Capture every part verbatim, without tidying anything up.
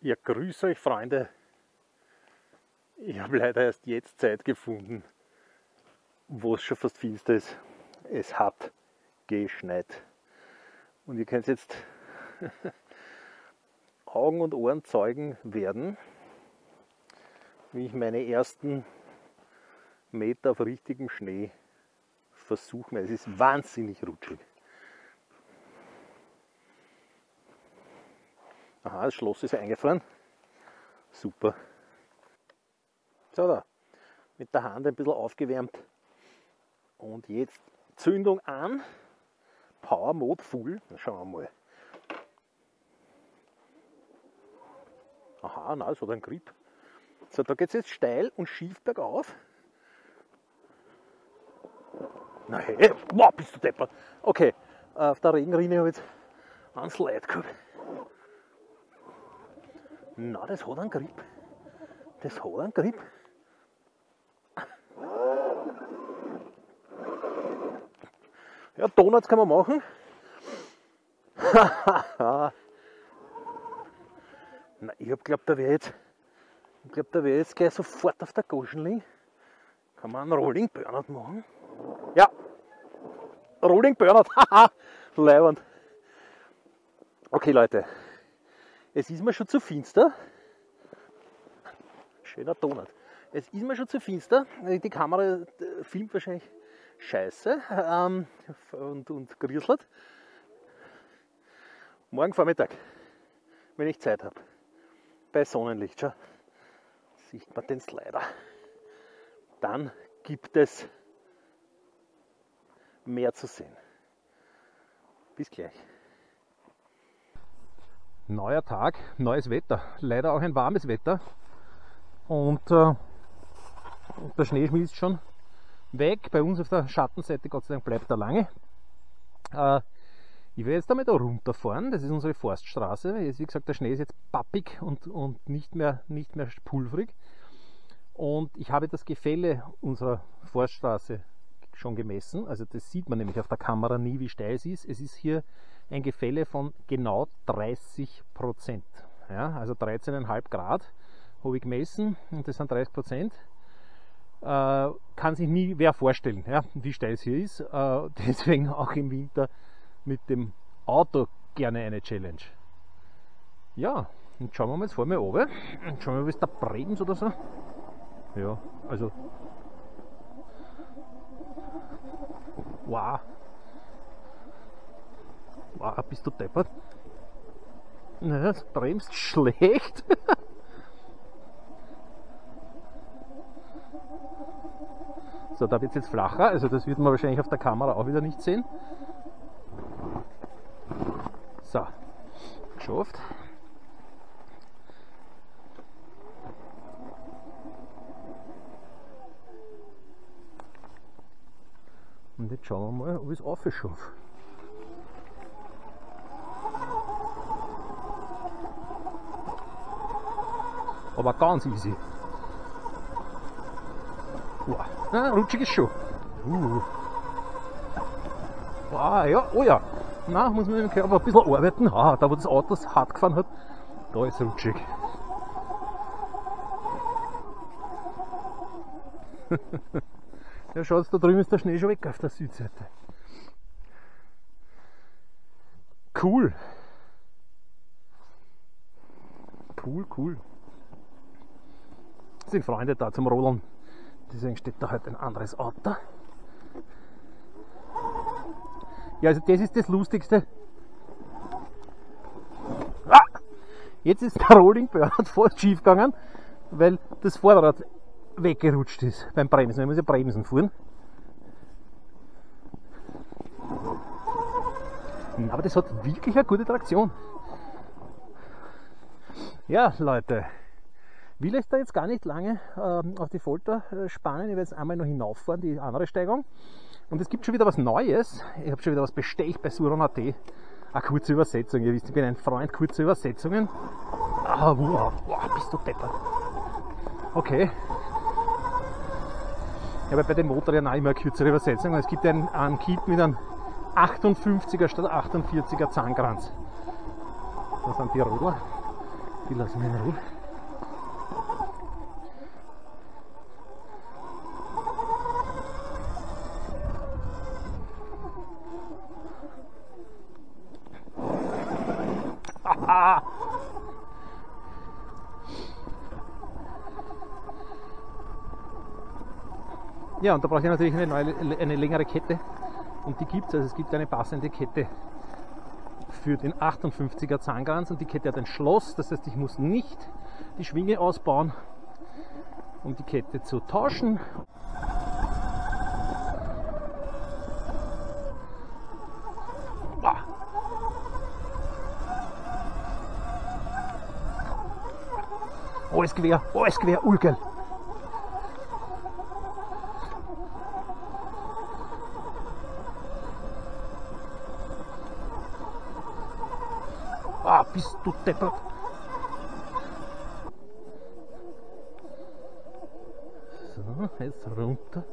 Ja, grüß euch Freunde. Ich habe leider erst jetzt Zeit gefunden, wo es schon fast finster ist. Es hat geschneit. Und ihr könnt jetzt Augen und Ohren Zeugen werden, wie ich meine ersten Meter auf richtigem Schnee versuche. Es ist wahnsinnig rutschig. Aha, das Schloss ist eingefroren. Super. So, da. Mit der Hand ein bisschen aufgewärmt. Und jetzt Zündung an. Power Mode Full. Dann schauen wir mal. Aha, na, so ein Grip. So, da geht es jetzt steil und schief bergauf. Na hey, wow, bist du deppert. Okay, auf der Regenrinne habe ich jetzt einen Slide gehabt. Na, das hat einen Grip. Das hat einen Grip. Ja, Donuts kann man machen. Na, ich hab glaubt, da wäre jetzt, ich glaub, da wäre jetzt gleich sofort auf der Goschen liegen. Kann man einen Rolling Burnout machen? Ja, Rolling Burnout. Haha, leibend. Okay, Leute. Es ist mir schon zu finster. Schöner Donut. Es ist mir schon zu finster. Die Kamera filmt wahrscheinlich scheiße ähm, und, und grieselt. Morgen Vormittag, wenn ich Zeit habe, bei Sonnenlicht, schau, sieht man den Slider. Dann gibt es mehr zu sehen. Bis gleich. Neuer Tag, neues Wetter, leider auch ein warmes Wetter und äh, der Schnee schmilzt schon weg. Bei uns auf der Schattenseite, Gott sei Dank, bleibt er lange. Äh, ich werde jetzt damit da runterfahren, das ist unsere Forststraße. Jetzt, wie gesagt, der Schnee ist jetzt pappig und, und nicht mehr, nicht mehr pulverig und ich habe das Gefälle unserer Forststraße schon gemessen, also das sieht man nämlich auf der Kamera nie, wie steil es ist. Es ist hier ein Gefälle von genau dreißig Prozent. Ja, also dreizehn Komma fünf Grad habe ich gemessen und das sind dreißig Prozent. Äh, kann sich nie wer vorstellen, ja, wie steil es hier ist. Äh, deswegen auch im Winter mit dem Auto gerne eine Challenge. Ja, und schauen wir mal, jetzt fahren wir runter und schauen wir mal, wie es da bremst oder so. Ja, also wow. Wow, bist du deppert? Na, das bremst schlecht. So, da wird es jetzt flacher, also das wird man wahrscheinlich auf der Kamera auch wieder nicht sehen. So, geschafft. Und jetzt schauen wir mal, ob ich es aufschaffe. Aber ganz easy. Wow. Ah, rutschig ist schon. Uh. Wow, ja, oh ja. Na, muss man mit dem Körper ein bisschen arbeiten. Ah, da wo das Auto hart gefahren hat, da ist rutschig. Ja, schaut, da drüben ist der Schnee schon weg auf der Südseite. Cool. Cool, cool. Sind Freunde da zum Rodeln. Deswegen steht da halt ein anderes Auto. Ja, also das ist das Lustigste. Ah! Jetzt ist der Rolling Burnout fast schief gegangen, weil das Vorderrad weggerutscht ist beim Bremsen. Ich muss ja bremsen fahren. Aber das hat wirklich eine gute Traktion. Ja, Leute. Will euch da jetzt gar nicht lange ähm, auf die Folter äh, spannen. Ich werde jetzt einmal noch hinauffahren, die andere Steigung. Und es gibt schon wieder was Neues. Ich habe schon wieder was bestellt bei Suron punkt at. Eine kurze Übersetzung. Ihr wisst, ich bin ein Freund kurzer Übersetzungen. Ah, wow, wow, bist du deppert. Okay. Ich habe bei dem Motor ja noch immer eine kürzere Übersetzung. Es gibt einen, einen Kit mit einem achtundfünfziger statt achtundvierziger Zahnkranz. Das sind die Rodler. Die lassen wir in Ruhe. Ja, und da brauche ich natürlich eine, neue, eine längere Kette und die gibt es, also es gibt eine passende Kette für den achtundfünfziger Zahngans und die Kette hat ein Schloss, das heißt ich muss nicht die Schwinge ausbauen, um die Kette zu tauschen. Alles quer, alles quer, urgeil! Ah, bist du deppert! So, jetzt runter.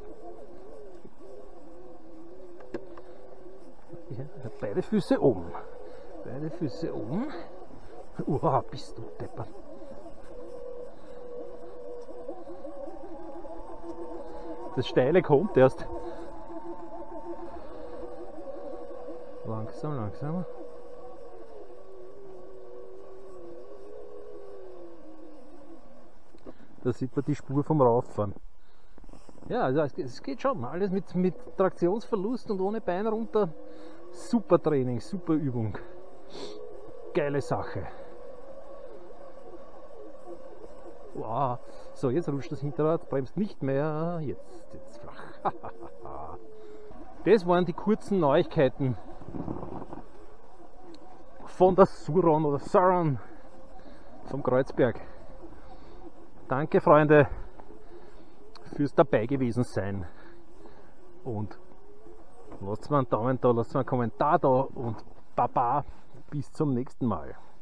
Ja, beide Füße oben. Beide Füße oben. Uah, bist du deppert! Das Steile kommt erst. Langsam, langsam. Da sieht man die Spur vom Rauffahren. Ja, also es geht schon. Alles mit, mit Traktionsverlust und ohne Bein runter. Super Training, super Übung. Geile Sache. Wow. So, jetzt rutscht das Hinterrad, bremst nicht mehr. Jetzt, jetzt flach. Das waren die kurzen Neuigkeiten von der Suron oder Suron vom Kreuzberg. Danke, Freunde, fürs dabei gewesen sein. Und lasst mir einen Daumen da, lasst mir einen Kommentar da und Baba, bis zum nächsten Mal.